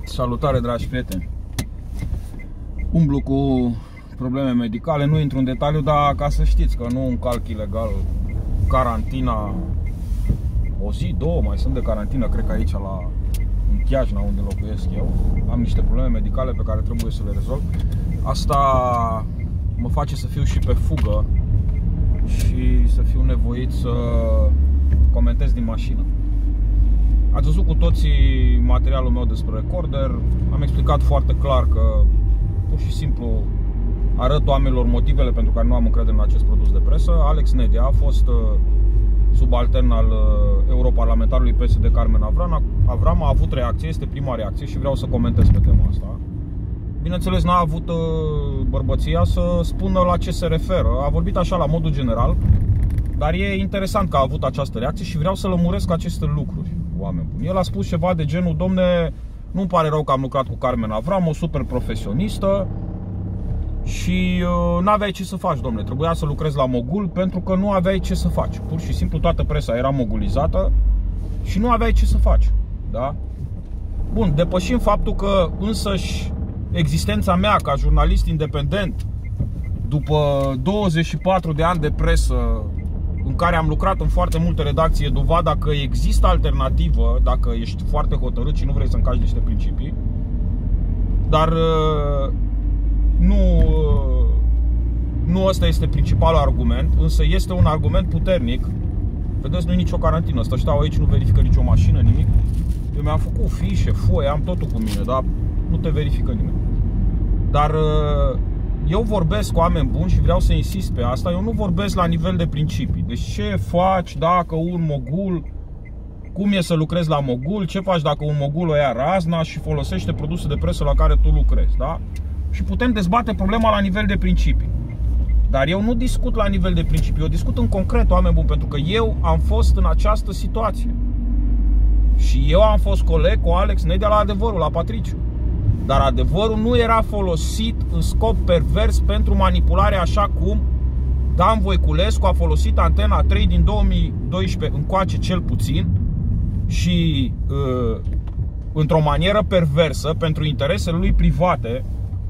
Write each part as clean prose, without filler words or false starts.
Salutare, dragi prieteni! Umblu cu probleme medicale, nu intru în detaliu, dar ca să știți că nu încalc ilegal carantina. O zi, două mai sunt de carantină, cred că aici în Chiajna, unde locuiesc eu. Am niște probleme medicale pe care trebuie să le rezolv. Asta mă face să fiu și pe fugă și să fiu nevoit să comentez din mașină. Ați văzut cu toții materialul meu despre recorder. Am explicat foarte clar că pur și simplu arăt oamenilor motivele pentru care nu am încredere în acest produs de presă. Alex Nedea a fost subaltern al europarlamentarului PSD Carmen Avram. A avut reacție, este prima reacție și vreau să comentez pe tema asta. Bineînțeles, n-a avut bărbăția să spună la ce se referă. A vorbit așa la modul general, dar e interesant că a avut această reacție și vreau să lămuresc aceste lucruri, oameni buni. El a spus ceva de genul: domne, nu-mi pare rău că am lucrat cu Carmen Avram, o super profesionistă, și n-aveai ce să faci, domne, trebuia să lucrezi la Mogul pentru că nu aveai ce să faci. Pur și simplu toată presa era mogulizată și nu aveai ce să faci, da? Bun, depășim faptul că însăși existența mea ca jurnalist independent, după 24 de ani de presă în care am lucrat în foarte multe redacții, e dovada că există alternativă dacă ești foarte hotărât și nu vrei să încași niște principii. Dar nu ăsta este principalul argument, însă este un argument puternic. Vedeți, nu e nicio carantină, ăsta stau aici, nu verifică nicio mașină, nimic. Eu mi-am făcut fișe, foie, am totul cu mine, dar nu te verifică nimeni. Dar eu vorbesc cu oameni buni și vreau să insist pe asta. Eu nu vorbesc la nivel de principii. Deci ce faci dacă un mogul, cum e să lucrezi la Mogul, ce faci dacă un mogul o ia razna și folosește produse de presă la care tu lucrezi, da? Și putem dezbate problema la nivel de principii. Dar eu nu discut la nivel de principii, eu discut în concret, oameni buni, pentru că eu am fost în această situație. Și eu am fost coleg cu Alex Nedea la Adevărul, la Patriciu. Dar Adevărul nu era folosit în scop pervers pentru manipulare, așa cum Dan Voiculescu a folosit Antena 3 din 2012 încoace cel puțin și într-o manieră perversă pentru interesele lui private,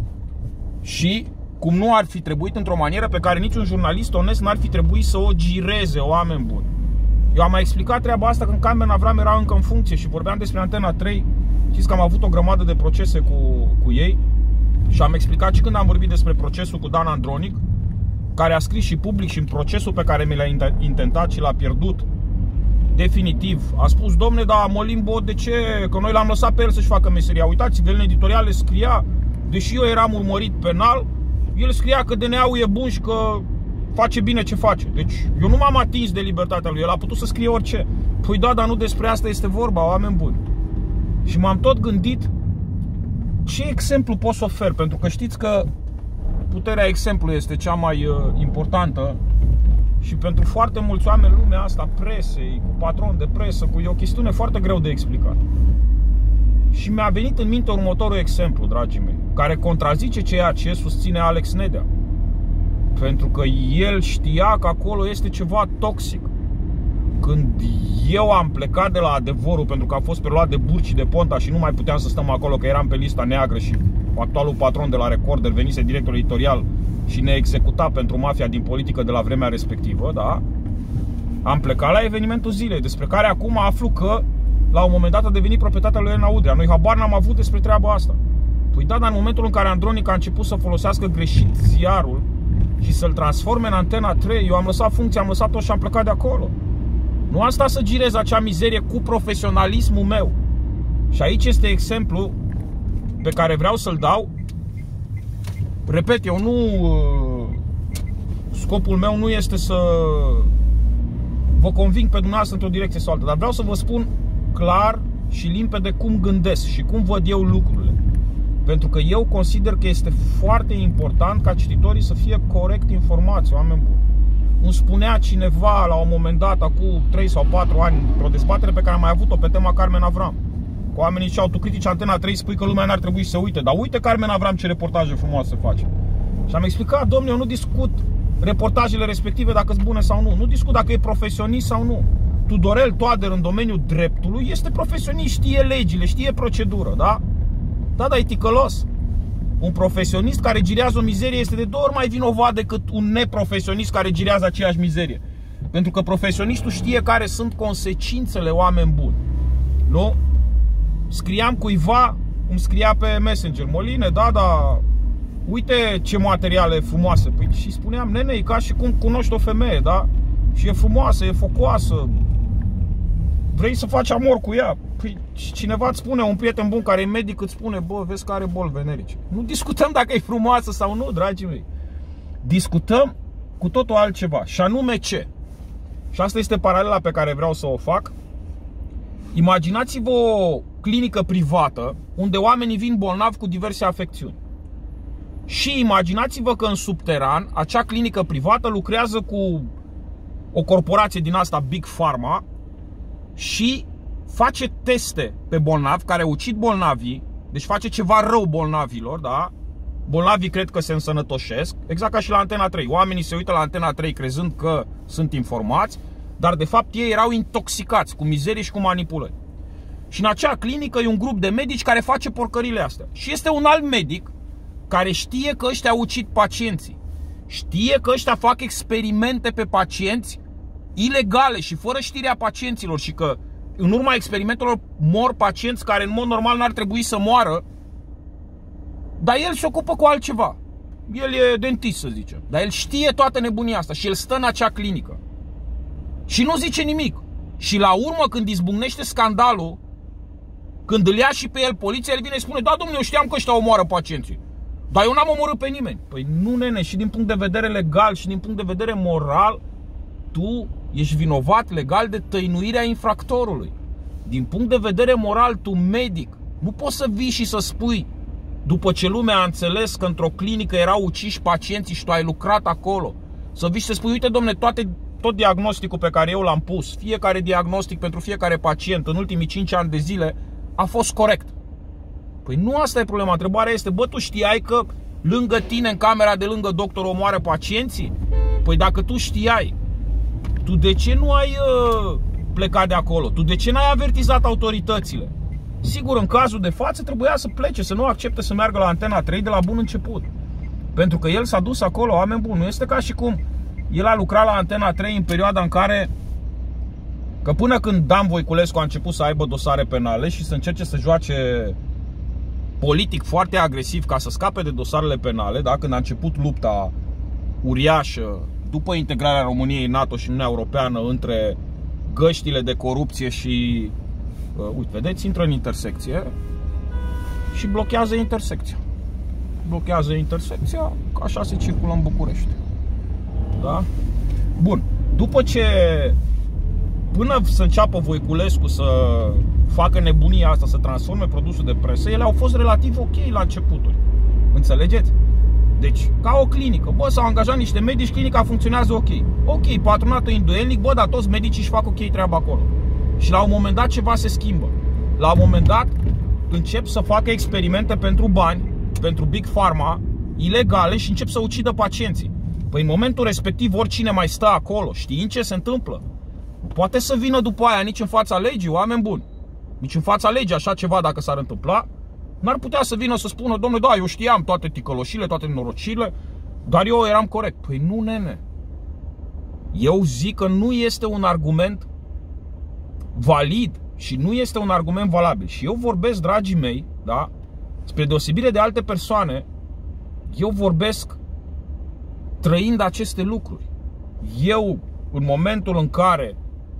și cum nu ar fi trebuit într-o manieră pe care niciun jurnalist onest n-ar fi trebuit să o gireze, oameni buni. Eu am mai explicat treaba asta când Carmen Avram era încă în funcție și vorbeam despre Antena 3. Știți că am avut o grămadă de procese cu ei și am explicat și când am vorbit despre procesul cu Dan Andronic, care a scris și public și în procesul pe care mi l-a intentat și l-a pierdut definitiv. A spus: domne, dar Molimbo, de ce? Că noi l-am lăsat pe el să-și facă meseria. Uitați-vă, în editoriale scria, deși eu eram urmărit penal, el scria că DNA-ul e bun și că face bine ce face. Deci eu nu m-am atins de libertatea lui, el a putut să scrie orice. Păi da, dar nu despre asta este vorba, oameni buni. Și m-am tot gândit ce exemplu pot să ofer, pentru că știți că puterea exemplului este cea mai importantă. Și pentru foarte mulți oameni, lumea asta presei, cu patron de presă, e o chestiune foarte greu de explicat. Și mi-a venit în minte următorul exemplu, dragii mei, care contrazice ceea ce susține Alex Nedea. Pentru că el știa că acolo este ceva toxic. Când eu am plecat de la Adevărul, pentru că a fost preluat de Burci de Ponta și nu mai puteam să stăm acolo, că eram pe lista neagră și actualul patron de la Recorder venise director editorial și ne executa pentru mafia din politică de la vremea respectivă, da? Am plecat la evenimentul zilei, despre care acum aflu că la un moment dat a devenit proprietatea lui Elena Udrea. Noi habar n-am avut despre treaba asta. Păi da, dar în momentul în care Andronic a început să folosească greșit ziarul și să-l transforme în Antena 3, eu am lăsat funcția, am lăsat tot și am plecat de acolo. Nu asta să girez acea mizerie cu profesionalismul meu. Și aici este exemplu pe care vreau să-l dau. Repet, eu nu... Scopul meu nu este să vă conving pe dumneavoastră într-o direcție sau alta, dar vreau să vă spun clar și limpede cum gândesc și cum văd eu lucrurile. Pentru că eu consider că este foarte important ca cititorii să fie corect informați, oameni buni. Îmi spunea cineva la un moment dat, acum 3 sau 4 ani, într-o dezbatere pe care am mai avut-o pe tema Carmen Avram, cu oamenii ziceau: tu critici Antena 3, spui că lumea n-ar trebui să se uite, dar uite Carmen Avram ce reportaje frumoase face. Și am explicat: domnule, eu nu discut reportajele respective dacă sunt bune sau nu, nu discut dacă e profesionist sau nu. Tudorel Toader în domeniul dreptului este profesionist, știe legile, știe procedură, da? Da, dar e ticălos. Un profesionist care girează o mizerie este de 2 ori mai vinovat decât un neprofesionist care girează aceeași mizerie. Pentru că profesionistul știe care sunt consecințele, oameni buni. Nu? Scriam cuiva, îmi scria pe Messenger: Moline, da, uite ce materiale frumoase. Păi, și spuneam: nene, e ca și cum cunoști o femeie, da? Și e frumoasă, e focoasă, vrei să faci amor cu ea. Păi cineva îți spune, un prieten bun care e medic îți spune: bă, vezi că are boli venerice. Nu discutăm dacă e frumoasă sau nu, dragii mei. Discutăm cu totul altceva. Și anume ce? Și asta este paralela pe care vreau să o fac. Imaginați-vă o clinică privată unde oamenii vin bolnavi cu diverse afecțiuni. Și imaginați-vă că în subteran acea clinică privată lucrează cu o corporație din asta, Big Pharma, și face teste pe bolnavi care ucid bolnavii. Deci face ceva rău bolnavilor, da? Bolnavii cred că se însănătoșesc, exact ca și la Antena 3. Oamenii se uită la Antena 3 crezând că sunt informați, dar de fapt ei erau intoxicați cu mizerii și cu manipulări. Și în acea clinică e un grup de medici care face porcările astea. Și este un alt medic care știe că ăștia ucid pacienții. Știe că ăștia fac experimente pe pacienți ilegale și fără știrea pacienților și că în urma experimentelor mor pacienți care în mod normal n-ar trebui să moară. Dar el se ocupă cu altceva. El e dentist, să zicem. Dar el știe toată nebunia asta și el stă în acea clinică. Și nu zice nimic. Și la urmă, când izbucnește scandalul, când îl ia și pe el poliția, el vine și spune: da, domnule, eu știam că ăștia omoară pacienții, dar eu n-am omorât pe nimeni. Păi nu, nene, și din punct de vedere legal și din punct de vedere moral, tu ești vinovat legal de tăinuirea infractorului. Din punct de vedere moral, tu, medic, nu poți să vii și să spui, după ce lumea a înțeles că într-o clinică erau uciși pacienții și tu ai lucrat acolo, să vii și să spui: uite, domne, tot diagnosticul pe care eu l-am pus, fiecare diagnostic pentru fiecare pacient în ultimii 5 ani de zile a fost corect. Păi nu asta e problema. Întrebarea este: bă, tu știai că lângă tine, în camera de lângă doctor, omoară pacienții? Păi dacă tu știai, tu de ce nu ai plecat de acolo? Tu de ce n-ai avertizat autoritățile? Sigur, în cazul de față trebuia să plece, să nu accepte să meargă la Antena 3 de la bun început. Pentru că el s-a dus acolo, oameni buni. Nu este ca și cum el a lucrat la Antena 3 în perioada în care, că până când Dan Voiculescu a început să aibă dosare penale și să încerce să joace politic foarte agresiv ca să scape de dosarele penale, da? Când a început lupta uriașă după integrarea României în NATO și în Uniunea Europeană între găștile de corupție și, uite, vedeți, intră în intersecție și blochează intersecția. Blochează intersecția, așa se circulă în București. Da? Bun. După ce, până să înceapă Voiculescu să facă nebunia asta, să transforme produsul de presă, ele au fost relativ ok la începuturi. Înțelegeți? Deci, ca o clinică, bă, s-au angajat niște medici, clinica funcționează ok. Ok, patronatul induelnic, bă, dar toți medicii își fac ok treaba acolo. Și la un moment dat ceva se schimbă. La un moment dat încep să facă experimente pentru bani, pentru Big Pharma, ilegale, și încep să ucidă pacienții. Păi în momentul respectiv oricine mai stă acolo, știind ce se întâmplă, nu poate să vină după aia nici în fața legii, oameni buni. Nici în fața legii așa ceva, dacă s-ar întâmpla, n-ar putea să vină să spună: domnule, da, eu știam toate ticăloșile, toate nenorocirile, dar eu eram corect. Păi nu, nene. Eu zic că nu este un argument valid și nu este un argument valabil. Și eu vorbesc, dragii mei, da, spre deosebire de alte persoane, eu vorbesc trăind aceste lucruri. Eu, în momentul în care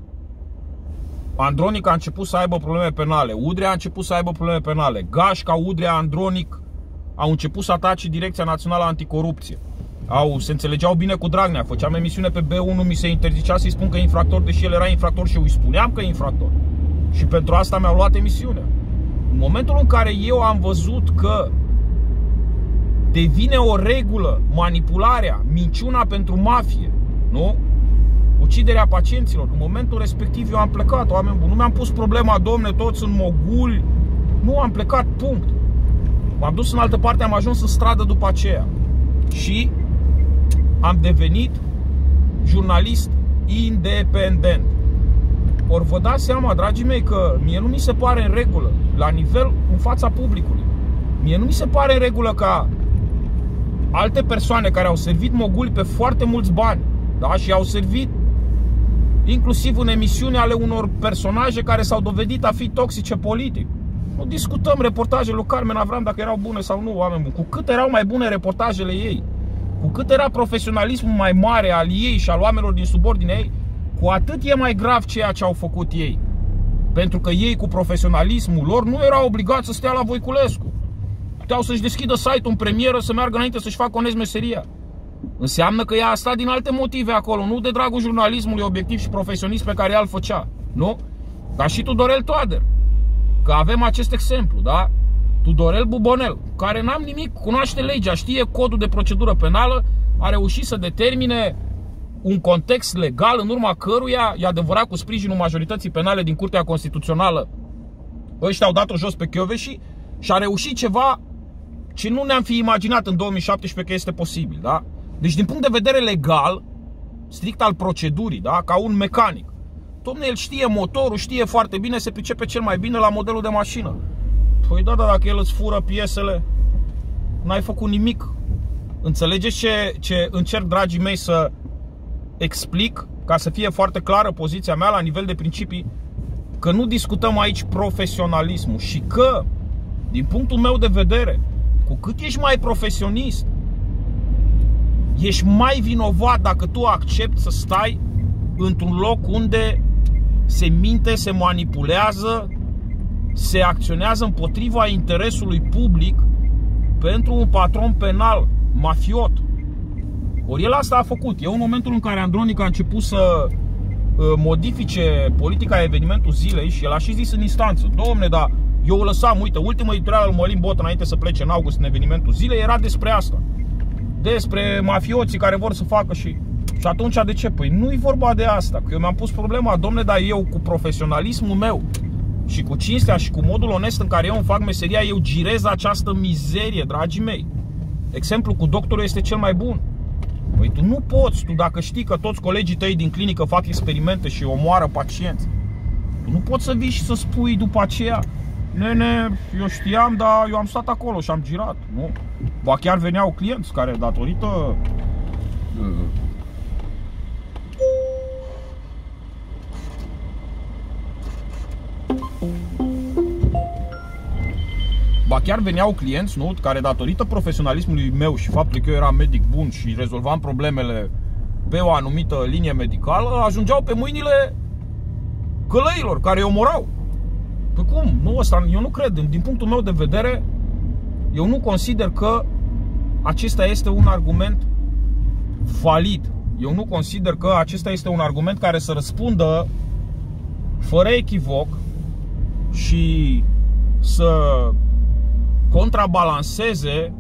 Andronic a început să aibă probleme penale, Udrea a început să aibă probleme penale, Gașca, Udrea, Andronic au început să atace Direcția Națională Anticorupție, se înțelegeau bine cu Dragnea, făceam emisiune pe B1, mi se interzicea să-i spun că e infractor, deși el era infractor și eu îi spuneam că e infractor. Și pentru asta mi-au luat emisiunea. În momentul în care eu am văzut că devine o regulă manipularea, minciuna pentru mafie, nu? Uciderea pacienților, în momentul respectiv eu am plecat, oameni buni. Nu mi-am pus problema: domne, toți sunt moguli. Nu, am plecat, punct. M-am dus în altă parte, am ajuns în stradă după aceea și am devenit jurnalist independent. Ori vă dați seama, dragii mei, că mie nu mi se pare în regulă, la nivel, în fața publicului, Mie nu mi se pare în regulă ca alte persoane care au servit moguli pe foarte mulți bani, da? Și au servit inclusiv în emisiuni ale unor personaje care s-au dovedit a fi toxice politic. Nu discutăm reportajele lui Carmen Avram dacă erau bune sau nu, oameni buni. Cu cât erau mai bune reportajele ei, cu cât era profesionalismul mai mare al ei și al oamenilor din subordine ei, cu atât e mai grav ceea ce au făcut ei. Pentru că ei, cu profesionalismul lor, nu erau obligați să stea la Voiculescu. Puteau să-și deschidă site-ul în premieră, să meargă înainte să-și facă onest meseria. Înseamnă că ea a stat din alte motive acolo, nu de dragul jurnalismului obiectiv și profesionist pe care ea îl făcea. Nu? Ca și Tudorel Toader. Că avem acest exemplu, da? Tudorel Bubonel, care n-am nimic, cunoaște legea, știe codul de procedură penală, a reușit să determine un context legal în urma căruia, e adevărat, cu sprijinul majorității penale din Curtea Constituțională, ăștia au dat-o jos pe Chioveși și a reușit ceva ce nu ne-am fi imaginat în 2017 că este posibil, da? Deci din punct de vedere legal, strict al procedurii, da? Ca un mecanic, dom'le, el știe motorul, știe foarte bine, se pricepe cel mai bine la modelul de mașină. Păi da, dacă el îți fură piesele, n-ai făcut nimic. Înțelegeți ce încerc, dragii mei, să explic, ca să fie foarte clară poziția mea la nivel de principii? Că nu discutăm aici profesionalismul și că, din punctul meu de vedere, cu cât ești mai profesionist, ești mai vinovat dacă tu accepti să stai într-un loc unde se minte, se manipulează, se acționează împotriva interesului public pentru un patron penal mafiot. Ori el asta a făcut. E în momentul în care Andronic a început să modifice politica evenimentul zilei și el a și zis în instanță: domne, dar eu o lăsam, uite, ultima editorială al Mălin Bot înainte să plece în august în evenimentul zilei era despre asta, despre mafioții care vor să facă și atunci de ce? Păi nu-i vorba de asta, că eu mi-am pus problema, domne, dar eu cu profesionalismul meu și cu cinstea și cu modul onest în care eu îmi fac meseria, eu girez această mizerie, dragii mei. Exemplul cu doctorul este cel mai bun. Păi tu nu poți, tu dacă știi că toți colegii tăi din clinică fac experimente și omoară pacienți, tu nu poți să vii și să spui după aceea: nene, eu știam, dar eu am stat acolo și am girat. Nu? Ba chiar veneau clienți care, datorită nu? Care, datorită profesionalismului meu și faptului că eu eram medic bun și rezolvam problemele pe o anumită linie medicală, ajungeau pe mâinile călăilor care îi omorau. Păi cum? Nu, ăsta, eu nu cred. Din punctul meu de vedere, eu nu consider că acesta este un argument valid. Eu nu consider că acesta este un argument care să răspundă fără echivoc și să contrabalanceze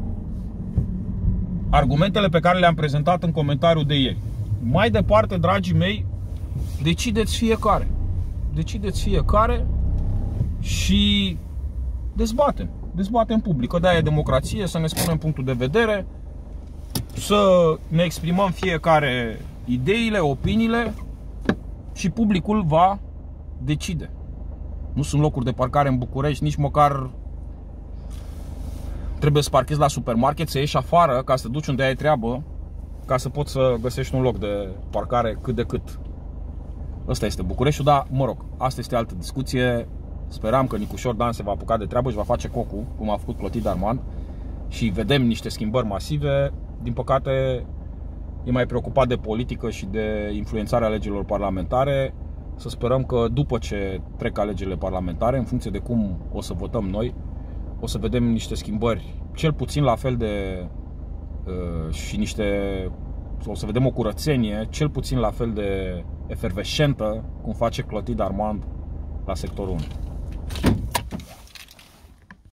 argumentele pe care le-am prezentat în comentariul de ieri. Mai departe, dragii mei, decideți fiecare. Decideți fiecare și dezbatem. Dezbatem public. Că de-aia e democrație, să ne spunem punctul de vedere, să ne exprimăm fiecare ideile, opiniile și publicul va decide. Nu sunt locuri de parcare în București, nici măcar trebuie să parchezi la supermarket, să ieși afară ca să te duci unde ai treabă, ca să poți să găsești un loc de parcare cât de cât. Ăsta este Bucureștiul, dar mă rog, asta este altă discuție. Speram că Nicușor Dan se va apuca de treabă și va face cocul, cum a făcut Clotilde Armand, și vedem niște schimbări masive. Din păcate e mai preocupat de politică și de influențarea alegerilor parlamentare. Să sperăm că după ce trec alegerile parlamentare, în funcție de cum o să votăm noi, o să vedem niște schimbări cel puțin la fel de o să vedem o curățenie cel puțin la fel de efervescentă cum face Clotilde Armand la sectorul 1.